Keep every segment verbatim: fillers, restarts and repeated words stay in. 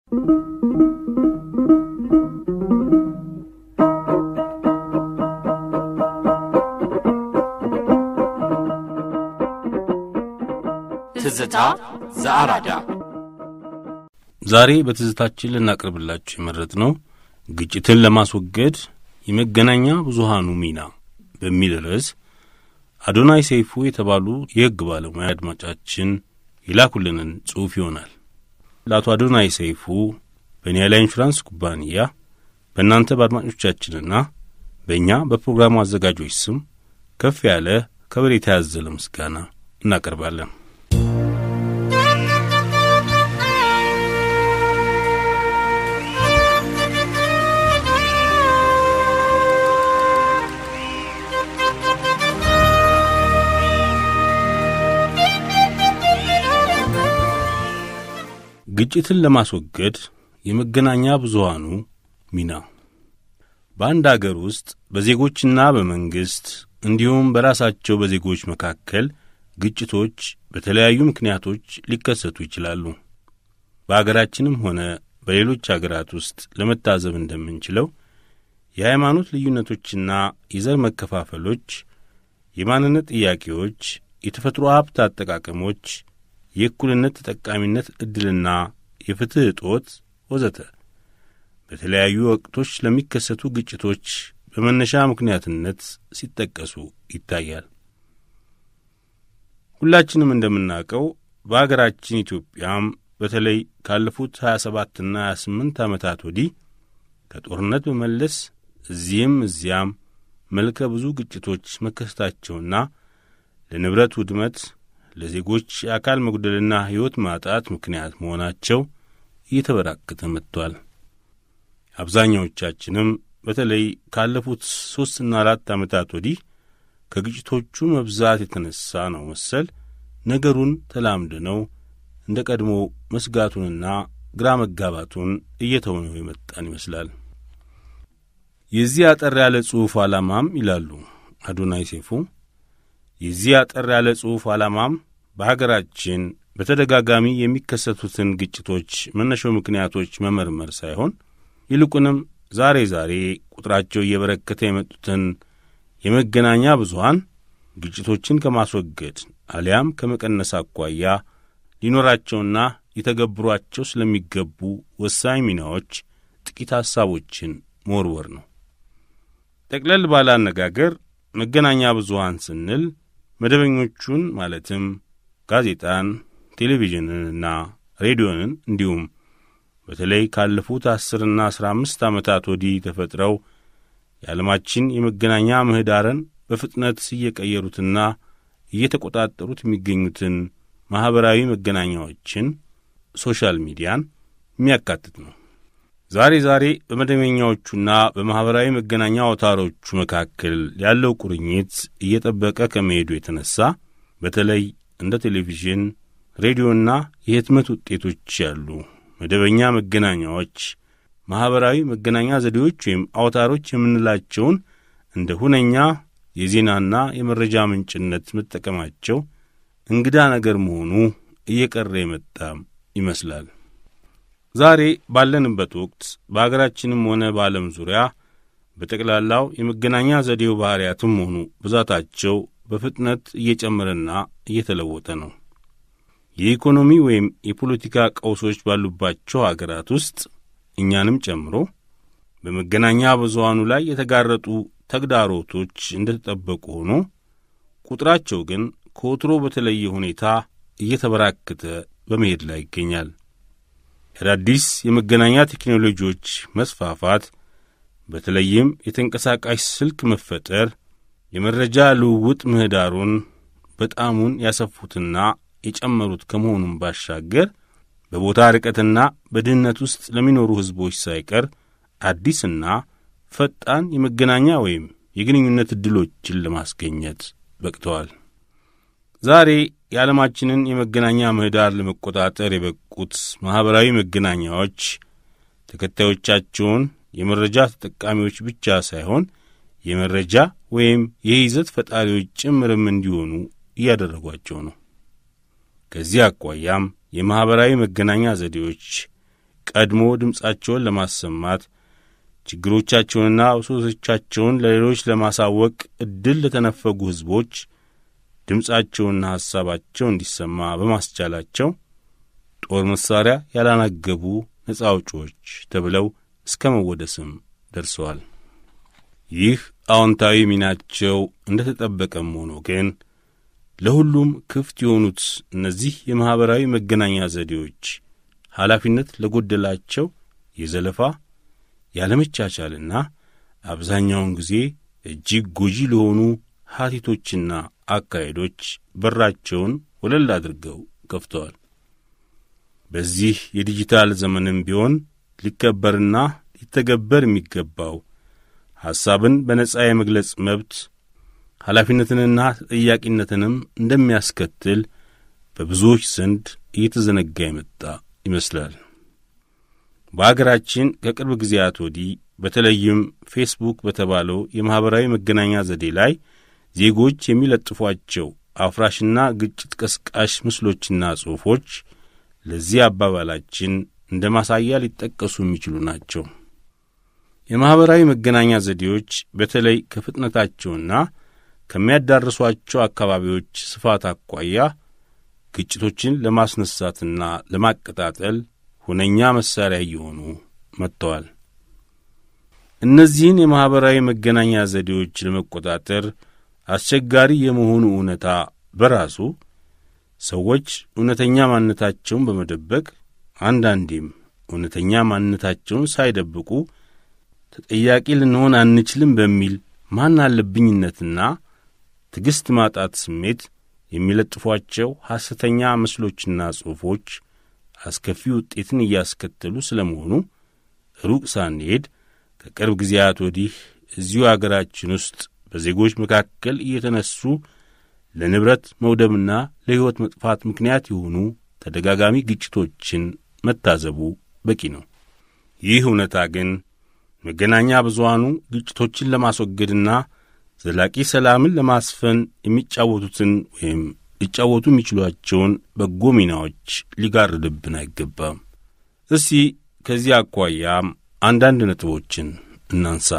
ትዝታ ዘአራዳ ዛሬ በትዝታችን ልናቀርብላችሁ የመረጥነው ግጭትን ለማስወገድ የመገናኛ ብዙሃኑ ሚና በሚል ርዕስ አዶናይ ሰይፉ የተባሉ የሕግ ባለሙያ አድማጫችን ይላኩልንን ጽሑፍ ይሆናል። ለአቶ አዶናይ ሰይፉ በኒያላ ኢንሹራንስ ኩባንያ በእናንተ በአድማጮቻችንና በእኛ በፕሮግራሙ አዘጋጆች ስም ከፍ ያለ ከበሬታ ያዘለ ምስጋና እናቀርባለን። ግጭትን ለማስወገድ የመገናኛ ብዙሃኑ ሚና በአንድ አገር ውስጥ በዜጎችና በመንግስት እንዲሁም በራሳቸው በዜጎች መካከል ግጭቶች በተለያዩ ምክንያቶች ሊከሰቱ ይችላሉ። በአገራችንም ሆነ በሌሎች አገራት ውስጥ ለመታዘብ እንደምንችለው የሃይማኖት ልዩነቶችና የዘር መከፋፈሎች፣ የማንነት ጥያቄዎች፣ የተፈጥሮ ሀብት አጠቃቀሞች፣ የእኩልነት ተጠቃሚነት ዕድልና የፍትህ እጦት ወዘተ በተለያዩ ወቅቶች ለሚከሰቱ ግጭቶች በመነሻ ምክንያትነት ሲጠቀሱ ይታያል። ሁላችንም እንደምናውቀው በአገራችን ኢትዮጵያም በተለይ ካለፉት ሀያ ሰባት እና ሀያ ስምንት ዓመታት ወዲህ ከጦርነት በመለስ እዚህም እዚያም መልከ ብዙ ግጭቶች መከሰታቸውና ለንብረት ውድመት፣ ለዜጎች የአካል መጉደልና ሕይወት ማጣት ምክንያት መሆናቸው እየተበራከተ መጥቷል። አብዛኛዎቻችንም በተለይ ካለፉት ሦስትና አራት ዓመታት ወዲህ ከግጭቶቹ መብዛት የተነሳ ነው መሰል ነገሩን ተላምደነው እንደ ቀድሞ መስጋቱንና ግራ መጋባቱን እየተውነው የመጣን ይመስላል። የዚህ አጠር ያለ ጽሑፍ ዓላማም ይላሉ አዶናይ ሰይፉ፣ የዚህ አጠር ያለ ጽሑፍ ዓላማም በሀገራችን በተደጋጋሚ የሚከሰቱትን ግጭቶች መነሻው ምክንያቶች መመርመር ሳይሆን ይልቁንም ዛሬ ዛሬ ቁጥራቸው እየበረከተ የመጡትን የመገናኛ ብዙሃን ግጭቶችን ከማስወገድ አሊያም ከመቀነስ አኳያ ሊኖራቸውና ሊተገብሯቸው ስለሚገቡ ወሳኝ ሚናዎች ጥቂት ሐሳቦችን መወርወር ነው። ጠቅለል ባለ አነጋገር መገናኛ ብዙሃን ስንል መደበኞቹን ማለትም ጋዜጣን፣ ቴሌቪዥንንና ሬዲዮንን እንዲሁም በተለይ ካለፉት አስርና አስራ አምስት ዓመታት ወዲህ ተፈጥረው የዓለማችን የመገናኛ ምህዳርን በፍጥነት እየቀየሩትና እየተቆጣጠሩት የሚገኙትን ማኅበራዊ መገናኛዎችን ሶሻል ሚዲያን የሚያካትት ነው። ዛሬ ዛሬ በመደበኛዎቹና በማኅበራዊ መገናኛ አውታሮቹ መካከል ያለው ቁርኝት እየጠበቀ ከመሄዱ የተነሳ በተለይ እንደ ቴሌቪዥን፣ ሬዲዮና የህትመት ውጤቶች ያሉ መደበኛ መገናኛዎች ማኅበራዊ መገናኛ ዘዴዎች ወይም አውታሮች የምንላቸውን እንደ ሁነኛ የዜናና የመረጃ ምንጭነት መጠቀማቸው እንግዳ ነገር መሆኑ እየቀረ የመጣም ይመስላል። ዛሬ ባለንበት ወቅት በአገራችንም ሆነ በዓለም ዙሪያ በጠቅላላው የመገናኛ ዘዴው ባህሪያትም ሆኑ ብዛታቸው በፍጥነት እየጨመረና እየተለወጠ ነው። የኢኮኖሚ ወይም የፖለቲካ ቀውሶች ባሉባቸው አገራት ውስጥ እኛንም ጨምሮ በመገናኛ ብዙሃኑ ላይ የተጋረጡ ተግዳሮቶች እንደተጠበቁ ሆኖ ቁጥራቸው ግን ከወትሮ በተለየ ሁኔታ እየተበራከተ በመሄድ ላይ ይገኛል። አዳዲስ የመገናኛ ቴክኖሎጂዎች መስፋፋት፣ በተለይም የተንቀሳቃሽ ስልክ መፈጠር የመረጃ ልውውጥ ምህዳሩን በጣሙን ያሰፉትና የጨመሩት ከመሆኑም ባሻገር በቦታ ርቀትና በድህነት ውስጥ ለሚኖሩ ሕዝቦች ሳይቀር አዲስና ፈጣን የመገናኛ ወይም የግንኙነት ዕድሎችን ለማስገኘት በቅተዋል። ዛሬ የዓለማችንን የመገናኛ ምህዳር ለመቆጣጠር የበቁት ማኅበራዊ መገናኛዎች ተከታዮቻቸውን የመረጃ ተጠቃሚዎች ብቻ ሳይሆን የመረጃ ወይም የይዘት ፈጣሪዎች ጭምርም እንዲሆኑ እያደረጓቸው ነው። ከዚህ አኳያም የማኅበራዊ መገናኛ ዘዴዎች ቀድሞ ድምፃቸውን ለማሰማት ችግሮቻቸውንና ብሶቶቻቸውን ለሌሎች ለማሳወቅ ዕድል ለተነፈጉ ሕዝቦች ድምፃቸውንና ሐሳባቸው እንዲሰማ በማስቻላቸው ጦር መሳሪያ ያላናገቡ ነጻ አውጪዎች ተብለው እስከ መወደስም ደርሰዋል። ይህ አዎንታዊ ሚናቸው እንደ ተጠበቀም ሆኖ ግን ለሁሉም ክፍት የሆኑት እነዚህ የማኅበራዊ መገናኛ ዘዴዎች ኃላፊነት ለጎደላቸው የዘለፋ ያለመቻቻልና አብዛኛውን ጊዜ እጅግ ጎጂ ለሆኑ ሀቲቶችና አካሄዶች በራቸውን ወለል አድርገው ከፍተዋል። በዚህ የዲጂታል ዘመንም ቢሆን ሊከበርና ሊተገበር የሚገባው ሐሳብን በነጻ የመግለጽ መብት ኃላፊነትንና ተጠያቂነትንም እንደሚያስከትል በብዙዎች ዘንድ እየተዘነጋ የመጣ ይመስላል። በአገራችን ከቅርብ ጊዜያት ወዲህ በተለይም ፌስቡክ በተባለው የማኅበራዊ መገናኛ ዘዴ ላይ ዜጎች የሚለጥፏቸው አፍራሽና ግጭት ቀስቃሽ ምስሎችና ጽሑፎች ለዚህ አባባላችን እንደ ማሳያ ሊጠቀሱ የሚችሉ ናቸው። የማኅበራዊ መገናኛ ዘዴዎች በተለይ ከፍጥነታቸውና ከሚያዳርሷቸው አካባቢዎች ስፋት አኳያ ግጭቶችን ለማስነሳትና ለማቀጣጠል ሁነኛ መሳሪያ እየሆኑ መጥተዋል። እነዚህን የማኅበራዊ መገናኛ ዘዴዎች ለመቆጣጠር አስቸጋሪ የመሆኑ እውነታ በራሱ ሰዎች እውነተኛ ማንነታቸውን በመደበቅ አንዳንዴም እውነተኛ ማንነታቸውን ሳይደብቁ ተጠያቂ ልንሆን አንችልም በሚል ማን አለብኝነትና ትዕግሥት ማጣት ስሜት የሚለጥፏቸው ሐሰተኛ ምስሎችና ጽሑፎች አስከፊ ውጤትን እያስከተሉ ስለመሆኑ ሩቅ ሳንሄድ ከቅርብ ጊዜያት ወዲህ እዚሁ አገራችን ውስጥ በዜጎች መካከል እየተነሱ ለንብረት መውደምና ለሕይወት መጥፋት ምክንያት የሆኑ ተደጋጋሚ ግጭቶችን መታዘቡ በቂ ነው። ይህ እውነታ ግን መገናኛ ብዙሃኑ ግጭቶችን ለማስወገድና ዘላቂ ሰላምን ለማስፈን የሚጫወቱትን ወይም ሊጫወቱ የሚችሏቸውን በጎ ሚናዎች ሊጋርድብን አይገባም። እስቲ ከዚህ አኳያም አንዳንድ ነጥቦችን እናንሳ።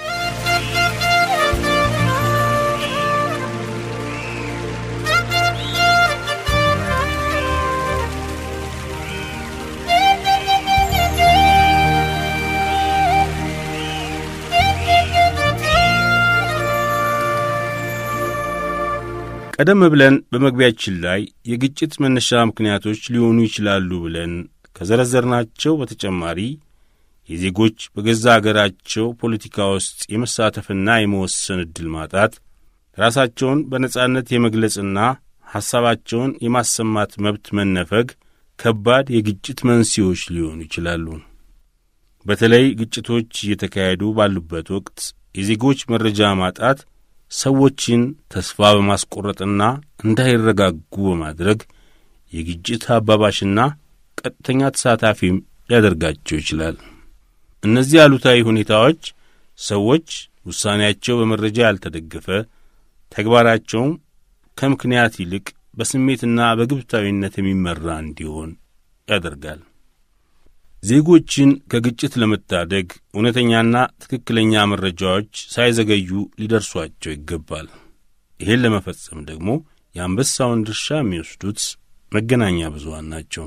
ቀደም ብለን በመግቢያችን ላይ የግጭት መነሻ ምክንያቶች ሊሆኑ ይችላሉ ብለን ከዘረዘርናቸው በተጨማሪ የዜጎች በገዛ አገራቸው ፖለቲካ ውስጥ የመሳተፍና የመወሰን ዕድል ማጣት፣ ራሳቸውን በነጻነት የመግለጽና ሐሳባቸውን የማሰማት መብት መነፈግ ከባድ የግጭት መንስኤዎች ሊሆኑ ይችላሉ። በተለይ ግጭቶች እየተካሄዱ ባሉበት ወቅት የዜጎች መረጃ ማጣት ሰዎችን ተስፋ በማስቆረጥና እንዳይረጋጉ በማድረግ የግጭት አባባሽና ቀጥተኛ ተሳታፊም ሊያደርጋቸው ይችላል። እነዚህ አሉታዊ ሁኔታዎች ሰዎች ውሳኔያቸው በመረጃ ያልተደገፈ፣ ተግባራቸውም ከምክንያት ይልቅ በስሜትና በግብታዊነት የሚመራ እንዲሆን ያደርጋል። ዜጎችን ከግጭት ለመታደግ እውነተኛና ትክክለኛ መረጃዎች ሳይዘገዩ ሊደርሷቸው ይገባል። ይህን ለመፈጸም ደግሞ የአንበሳውን ድርሻ የሚወስዱት መገናኛ ብዙሃን ናቸው።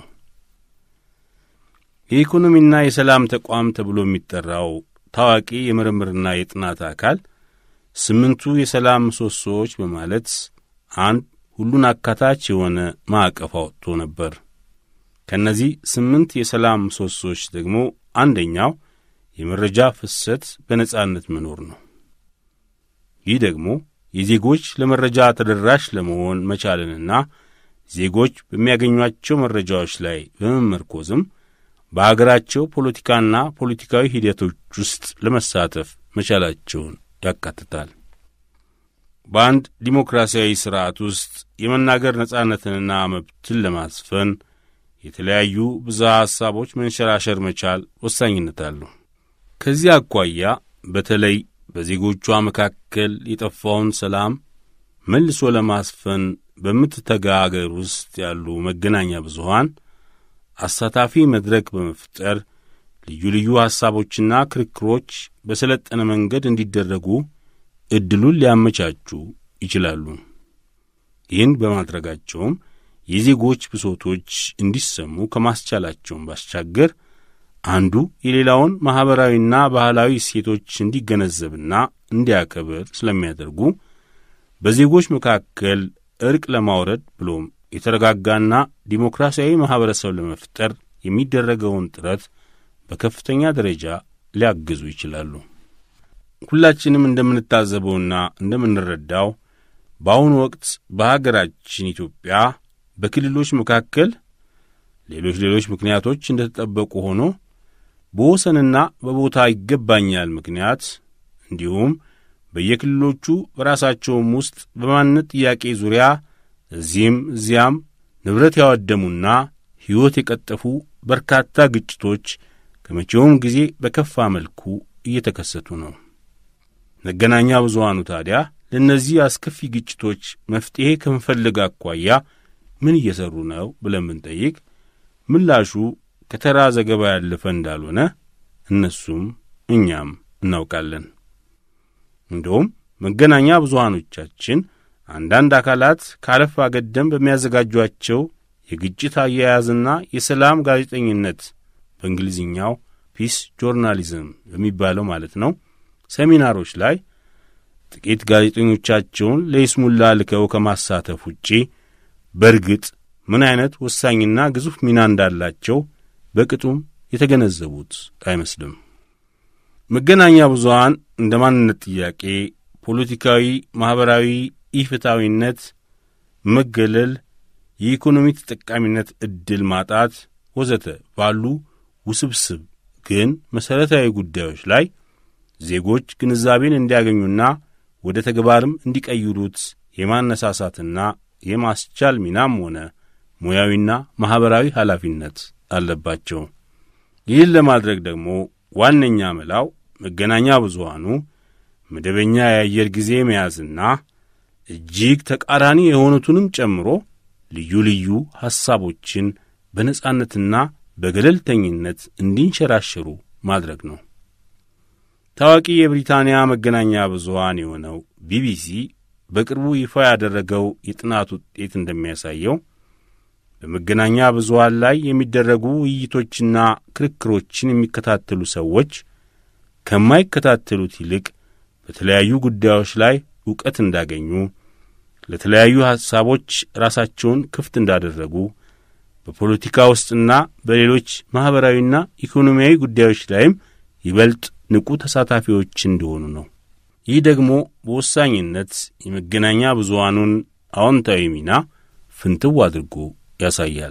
የኢኮኖሚና የሰላም ተቋም ተብሎ የሚጠራው ታዋቂ የምርምርና የጥናት አካል ስምንቱ የሰላም ምሰሶዎች በማለት አንድ ሁሉን አካታች የሆነ ማዕቀፍ አውጥቶ ነበር። ከነዚህ ስምንት የሰላም ምሰሶዎች ደግሞ አንደኛው የመረጃ ፍሰት በነጻነት መኖር ነው። ይህ ደግሞ የዜጎች ለመረጃ ተደራሽ ለመሆን መቻልንና ዜጎች በሚያገኟቸው መረጃዎች ላይ በመመርኮዝም በአገራቸው ፖለቲካና ፖለቲካዊ ሂደቶች ውስጥ ለመሳተፍ መቻላቸውን ያካትታል። በአንድ ዲሞክራሲያዊ ሥርዓት ውስጥ የመናገር ነጻነትንና መብትን ለማስፈን የተለያዩ ብዝሃ ሐሳቦች መንሸራሸር መቻል ወሳኝነት አለው። ከዚህ አኳያ በተለይ በዜጎቿ መካከል የጠፋውን ሰላም መልሶ ለማስፈን በምትተጋ አገር ውስጥ ያሉ መገናኛ ብዙሃን አሳታፊ መድረክ በመፍጠር ልዩ ልዩ ሐሳቦችና ክርክሮች በሰለጠነ መንገድ እንዲደረጉ ዕድሉን ሊያመቻቹ ይችላሉ። ይህን በማድረጋቸውም የዜጎች ብሶቶች እንዲሰሙ ከማስቻላቸውም ባሻገር አንዱ የሌላውን ማኅበራዊና ባህላዊ እሴቶች እንዲገነዘብና እንዲያከብር ስለሚያደርጉ በዜጎች መካከል እርቅ ለማውረድ ብሎም የተረጋጋና ዲሞክራሲያዊ ማኅበረሰብ ለመፍጠር የሚደረገውን ጥረት በከፍተኛ ደረጃ ሊያግዙ ይችላሉ። ሁላችንም እንደምንታዘበውና እንደምንረዳው በአሁኑ ወቅት በሀገራችን ኢትዮጵያ በክልሎች መካከል ሌሎች ሌሎች ምክንያቶች እንደተጠበቁ ሆኖ በወሰንና በቦታ ይገባኛል ምክንያት እንዲሁም በየክልሎቹ በራሳቸውም ውስጥ በማንነት ጥያቄ ዙሪያ እዚህም እዚያም ንብረት ያወደሙና ሕይወት የቀጠፉ በርካታ ግጭቶች ከመቼውም ጊዜ በከፋ መልኩ እየተከሰቱ ነው። መገናኛ ብዙሃኑ ታዲያ ለእነዚህ አስከፊ ግጭቶች መፍትሔ ከመፈለግ አኳያ ምን እየሰሩ ነው ብለን ብንጠይቅ ምላሹ ከተራ ዘገባ ያለፈ እንዳልሆነ እነሱም እኛም እናውቃለን። እንደውም መገናኛ ብዙሃኖቻችን አንዳንድ አካላት ካለፍ አገደም በሚያዘጋጇቸው የግጭት አያያዝና የሰላም ጋዜጠኝነት በእንግሊዝኛው ፒስ ጆርናሊዝም በሚባለው ማለት ነው ሴሚናሮች ላይ ጥቂት ጋዜጠኞቻቸውን ለይስሙላ ልከው ከማሳተፍ ውጪ በርግጥ ምን አይነት ወሳኝና ግዙፍ ሚና እንዳላቸው በቅጡም የተገነዘቡት አይመስልም። መገናኛ ብዙሃን እንደ ማንነት ጥያቄ፣ ፖለቲካዊ፣ ማኅበራዊ ኢፍትሐዊነት፣ መገለል፣ የኢኮኖሚ ተጠቃሚነት ዕድል ማጣት ወዘተ ባሉ ውስብስብ ግን መሠረታዊ ጉዳዮች ላይ ዜጎች ግንዛቤን እንዲያገኙና ወደ ተግባርም እንዲቀይሩት የማነሳሳትና የማስቻል ሚናም ሆነ ሙያዊና ማኅበራዊ ኃላፊነት አለባቸው። ይህን ለማድረግ ደግሞ ዋነኛ መላው መገናኛ ብዙሃኑ መደበኛ የአየር ጊዜ መያዝና እጅግ ተቃራኒ የሆኑትንም ጨምሮ ልዩ ልዩ ሐሳቦችን በነጻነትና በገለልተኝነት እንዲንሸራሸሩ ማድረግ ነው። ታዋቂ የብሪታንያ መገናኛ ብዙሃን የሆነው ቢቢሲ በቅርቡ ይፋ ያደረገው የጥናት ውጤት እንደሚያሳየው በመገናኛ ብዙሃን ላይ የሚደረጉ ውይይቶችና ክርክሮችን የሚከታተሉ ሰዎች ከማይከታተሉት ይልቅ በተለያዩ ጉዳዮች ላይ ዕውቀት እንዳገኙ፣ ለተለያዩ ሐሳቦች ራሳቸውን ክፍት እንዳደረጉ፣ በፖለቲካ ውስጥና በሌሎች ማኅበራዊና ኢኮኖሚያዊ ጉዳዮች ላይም ይበልጥ ንቁ ተሳታፊዎች እንደሆኑ ነው። ይህ ደግሞ በወሳኝነት የመገናኛ ብዙሃኑን አዎንታዊ ሚና ፍንትው አድርጎ ያሳያል።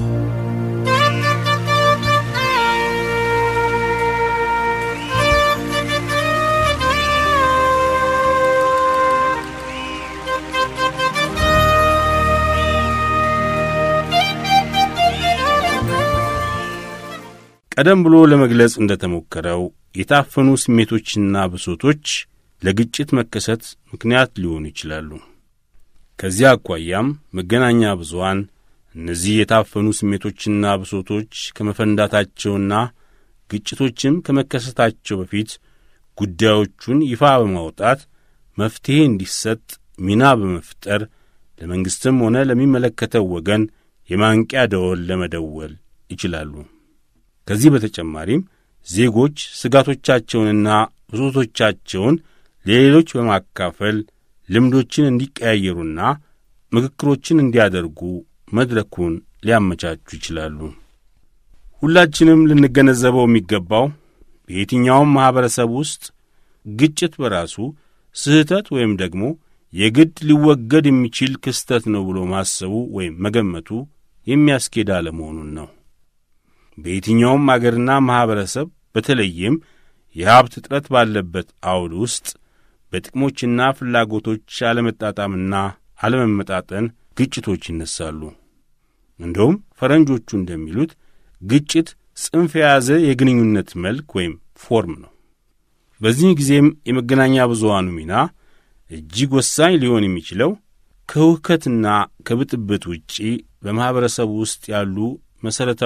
ቀደም ብሎ ለመግለጽ እንደተሞከረው የታፈኑ ስሜቶችና ብሶቶች ለግጭት መከሰት ምክንያት ሊሆኑ ይችላሉ። ከዚያ አኳያም መገናኛ ብዙሃን እነዚህ የታፈኑ ስሜቶችና ብሶቶች ከመፈንዳታቸውና ግጭቶችም ከመከሰታቸው በፊት ጉዳዮቹን ይፋ በማውጣት መፍትሔ እንዲሰጥ ሚና በመፍጠር ለመንግሥትም ሆነ ለሚመለከተው ወገን የማንቂያ ደወል ለመደወል ይችላሉ። ከዚህ በተጨማሪም ዜጎች ስጋቶቻቸውንና ብሶቶቻቸውን ለሌሎች በማካፈል ልምዶችን እንዲቀያየሩና ምክክሮችን እንዲያደርጉ መድረኩን ሊያመቻቹ ይችላሉ። ሁላችንም ልንገነዘበው የሚገባው በየትኛውም ማኅበረሰብ ውስጥ ግጭት በራሱ ስህተት ወይም ደግሞ የግድ ሊወገድ የሚችል ክስተት ነው ብሎ ማሰቡ ወይም መገመቱ የሚያስኬድ አለመሆኑን ነው። በየትኛውም አገርና ማኅበረሰብ በተለይም የሀብት እጥረት ባለበት አውድ ውስጥ በጥቅሞችና ፍላጎቶች አለመጣጣምና አለመመጣጠን ግጭቶች ይነሳሉ። እንደውም ፈረንጆቹ እንደሚሉት ግጭት ጽንፍ የያዘ የግንኙነት መልክ ወይም ፎርም ነው። በዚህ ጊዜም የመገናኛ ብዙሃኑ ሚና እጅግ ወሳኝ ሊሆን የሚችለው ከውከትና ከብጥብጥ ውጪ በማኅበረሰቡ ውስጥ ያሉ መሠረታዊ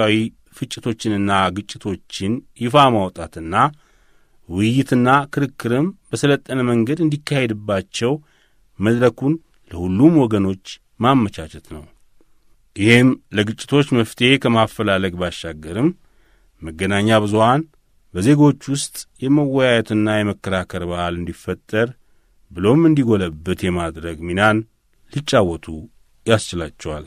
ፍጭቶችንና ግጭቶችን ይፋ ማውጣትና ውይይትና ክርክርም በሰለጠነ መንገድ እንዲካሄድባቸው መድረኩን ለሁሉም ወገኖች ማመቻቸት ነው። ይህም ለግጭቶች መፍትሄ ከማፈላለግ ባሻገርም መገናኛ ብዙሃን በዜጎች ውስጥ የመወያየትና የመከራከር ባህል እንዲፈጠር ብሎም እንዲጎለብት የማድረግ ሚናን ሊጫወቱ ያስችላቸዋል።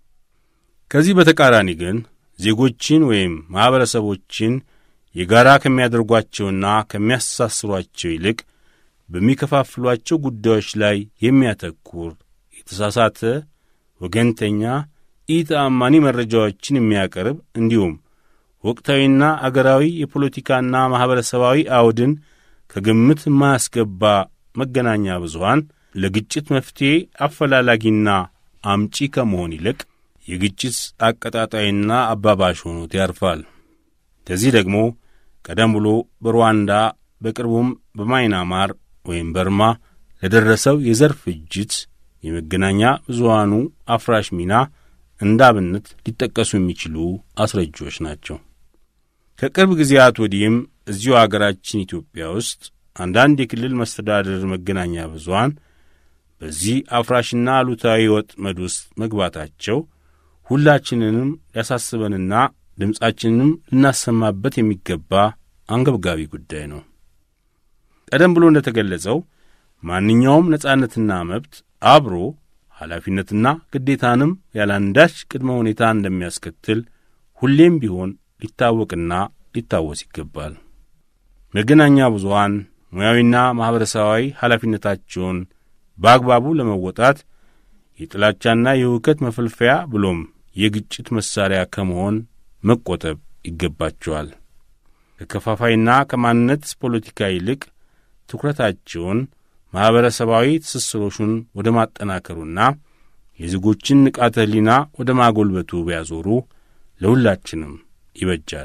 ከዚህ በተቃራኒ ግን ዜጎችን ወይም ማኅበረሰቦችን የጋራ ከሚያደርጓቸውና ከሚያስተሳስሯቸው ይልቅ በሚከፋፍሏቸው ጉዳዮች ላይ የሚያተኩር የተሳሳተ፣ ወገንተኛ፣ ኢተአማኒ መረጃዎችን የሚያቀርብ እንዲሁም ወቅታዊና አገራዊ የፖለቲካና ማኅበረሰባዊ አውድን ከግምት የማያስገባ መገናኛ ብዙሃን ለግጭት መፍትሄ አፈላላጊና አምጪ ከመሆን ይልቅ የግጭት አቀጣጣይና አባባሽ ሆኖት ያርፋል። ከዚህ ደግሞ ቀደም ብሎ በሩዋንዳ በቅርቡም በማይናማር ወይም በርማ ለደረሰው የዘር ፍጅት የመገናኛ ብዙሃኑ አፍራሽ ሚና እንዳብነት ሊጠቀሱ የሚችሉ አስረጆች ናቸው። ከቅርብ ጊዜያት ወዲህም እዚሁ አገራችን ኢትዮጵያ ውስጥ አንዳንድ የክልል መስተዳድር መገናኛ ብዙሃን በዚህ አፍራሽና አሉታዊ ወጥመድ ውስጥ መግባታቸው ሁላችንንም ሊያሳስበንና ድምጻችንንም ልናሰማበት የሚገባ አንገብጋቢ ጉዳይ ነው። ቀደም ብሎ እንደተገለጸው ማንኛውም ነጻነትና መብት አብሮ ኃላፊነትና ግዴታንም ያላንዳች ቅድመ ሁኔታ እንደሚያስከትል ሁሌም ቢሆን ሊታወቅና ሊታወስ ይገባል። መገናኛ ብዙሃን ሙያዊና ማኅበረሰባዊ ኃላፊነታቸውን በአግባቡ ለመወጣት የጥላቻና የውከት መፈልፈያ ብሎም የግጭት መሳሪያ ከመሆን መቆጠብ ይገባቸዋል። ከከፋፋይና ከማንነት ፖለቲካ ይልቅ ትኩረታቸውን ማኅበረሰባዊ ትስስሮቹን ወደ ማጠናከሩና የዜጎችን ንቃተ ሕሊና ወደ ማጎልበቱ ቢያዞሩ ለሁላችንም ይበጃል።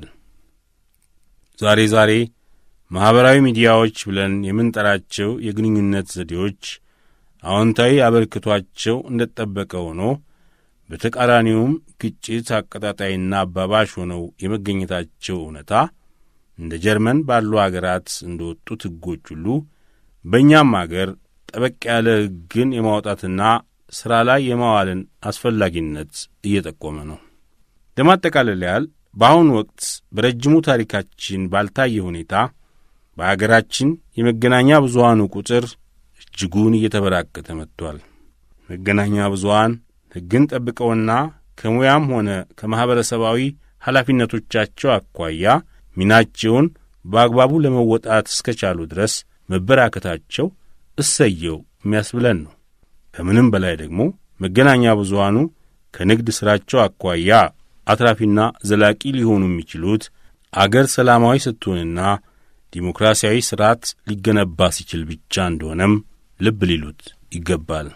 ዛሬ ዛሬ ማኅበራዊ ሚዲያዎች ብለን የምንጠራቸው የግንኙነት ዘዴዎች አዎንታዊ አበርክቷቸው እንደተጠበቀ ሆኖ በተቃራኒውም ግጭት አቀጣጣይና አባባሽ ሆነው የመገኘታቸው እውነታ እንደ ጀርመን ባሉ አገራት እንደወጡት ሕጎች ሁሉ በእኛም አገር ጠበቅ ያለ ሕግን የማውጣትና ሥራ ላይ የማዋልን አስፈላጊነት እየጠቆመ ነው። ለማጠቃለል ያህል በአሁኑ ወቅት በረጅሙ ታሪካችን ባልታየ ሁኔታ በአገራችን የመገናኛ ብዙሃኑ ቁጥር እጅጉን እየተበራከተ መጥቷል። መገናኛ ብዙሃን ሕግን ጠብቀውና ከሙያም ሆነ ከማኅበረሰባዊ ኃላፊነቶቻቸው አኳያ ሚናቸውን በአግባቡ ለመወጣት እስከቻሉ ድረስ መበራከታቸው እሰየው የሚያስብለን ነው። ከምንም በላይ ደግሞ መገናኛ ብዙሃኑ ከንግድ ሥራቸው አኳያ አትራፊና ዘላቂ ሊሆኑ የሚችሉት አገር ሰላማዊ ስትሆንና ዲሞክራሲያዊ ሥርዓት ሊገነባ ሲችል ብቻ እንደሆነም ልብ ሊሉት ይገባል።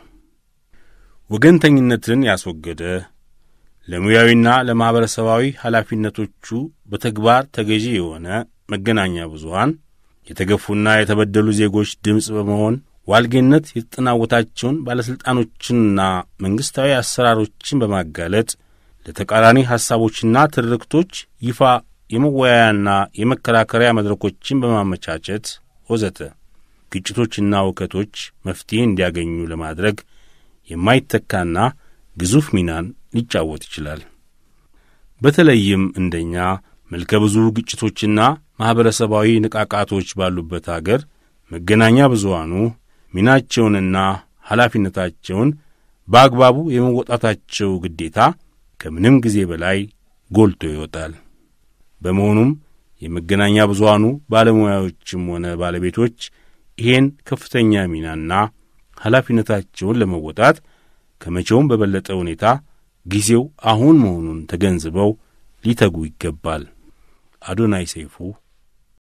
ወገንተኝነትን ያስወገደ ለሙያዊና ለማኅበረሰባዊ ኃላፊነቶቹ በተግባር ተገዢ የሆነ መገናኛ ብዙሃን የተገፉና የተበደሉ ዜጎች ድምፅ በመሆን ዋልጌነት የተጠናወታቸውን ባለሥልጣኖችንና መንግሥታዊ አሰራሮችን በማጋለጥ ለተቃራኒ ሐሳቦችና ትርክቶች ይፋ የመወያያና የመከራከሪያ መድረኮችን በማመቻቸት ወዘተ ግጭቶችና ውከቶች መፍትሄ እንዲያገኙ ለማድረግ የማይተካና ግዙፍ ሚናን ሊጫወት ይችላል። በተለይም እንደኛ መልከ ብዙ ግጭቶችና ማኅበረሰባዊ ንቃቃቶች ባሉበት አገር መገናኛ ብዙሃኑ ሚናቸውንና ኃላፊነታቸውን በአግባቡ የመወጣታቸው ግዴታ ከምንም ጊዜ በላይ ጎልቶ ይወጣል። በመሆኑም የመገናኛ ብዙሃኑ ባለሙያዎችም ሆነ ባለቤቶች ይሄን ከፍተኛ ሚናና ኃላፊነታቸውን ለመወጣት ከመቼውም በበለጠ ሁኔታ ጊዜው አሁን መሆኑን ተገንዝበው ሊተጉ ይገባል። አዶናይ ሰይፉ